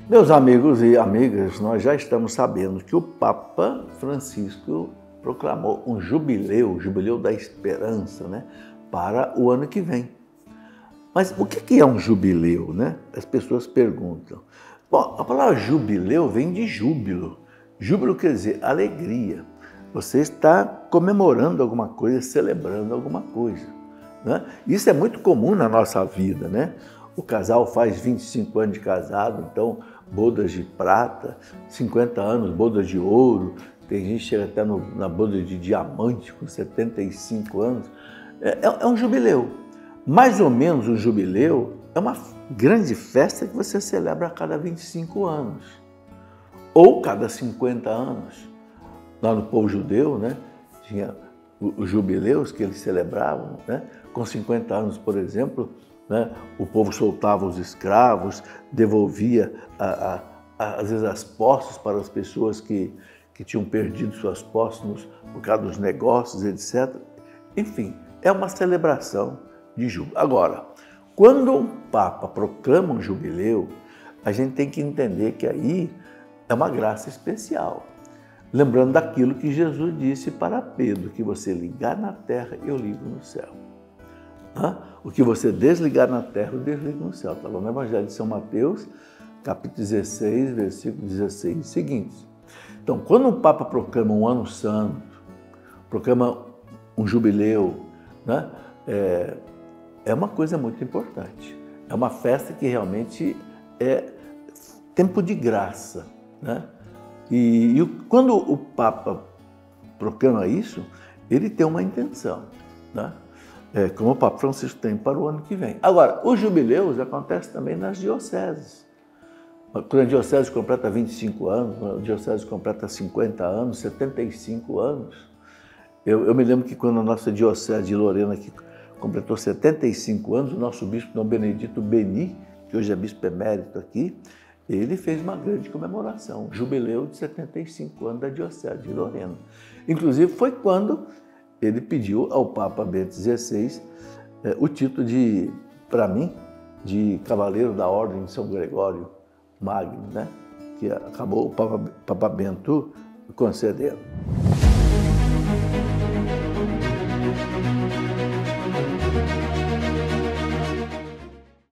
Meus amigos e amigas, nós já estamos sabendo que o Papa Francisco proclamou um jubileu, o Jubileu da Esperança, né, para o ano que vem. Mas o que é um jubileu, né? As pessoas perguntam. Bom, a palavra jubileu vem de júbilo. Júbilo quer dizer alegria. Você está comemorando alguma coisa, celebrando alguma coisa, né? Isso é muito comum na nossa vida, né? O casal faz 25 anos de casado, então bodas de prata, 50 anos, bodas de ouro, tem gente que chega até na boda de diamante com 75 anos. É um jubileu. Mais ou menos um jubileu é uma grande festa que você celebra a cada 25 anos ou cada 50 anos. Lá no povo judeu, né, tinha os jubileus que eles celebravam, né? Com 50 anos, por exemplo, né, o povo soltava os escravos, devolvia, às vezes, as posses para as pessoas que tinham perdido suas posses por causa dos negócios, etc. Enfim, é uma celebração de júbilo. Agora, quando um Papa proclama um jubileu, a gente tem que entender que aí é uma graça especial. Lembrando daquilo que Jesus disse para Pedro, que você ligar na terra, eu ligo no céu. O que você desligar na terra, eu desligo no céu. Está lá no Evangelho de São Mateus, capítulo 16, versículo 16 seguintes. Então, quando um Papa proclama um ano santo, proclama um jubileu, né, é uma coisa muito importante. É uma festa que realmente é tempo de graça, né? E quando o Papa proclama isso, ele tem uma intenção, né? Como o Papa Francisco tem para o ano que vem. Agora, os jubileus acontecem também nas dioceses. Quando a diocese completa 25 anos, quando a diocese completa 50 anos, 75 anos. Eu me lembro que quando a nossa diocese de Lorena aqui completou 75 anos, o nosso bispo Dom Benedito Beni, que hoje é bispo emérito aqui, ele fez uma grande comemoração, um jubileu de 75 anos da diocese de Lorena. Inclusive foi quando ele pediu ao Papa Bento XVI o título de, para mim, de Cavaleiro da Ordem de São Gregório Magno, né? Que acabou o Papa Bento concedendo.